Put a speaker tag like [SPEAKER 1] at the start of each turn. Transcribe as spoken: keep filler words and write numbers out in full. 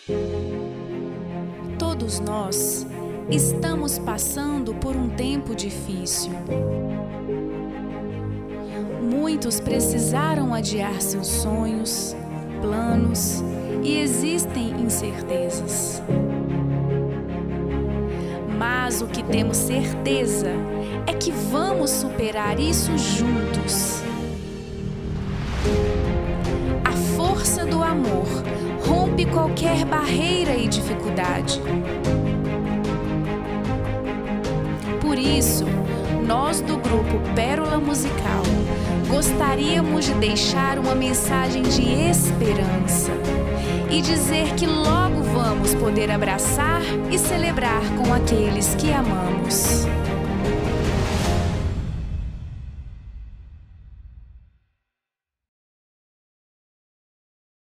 [SPEAKER 1] Todos nós estamos passando por um tempo difícil. Muitos precisaram adiar seus sonhos, planos e existem incertezas. Mas o que temos certeza é que vamos superar isso juntos. A força do amor rompe qualquer barreira e dificuldade. Por isso, nós do grupo Pérola Musical gostaríamos de deixar uma mensagem de esperança e dizer que logo vamos poder abraçar e celebrar com aqueles que amamos.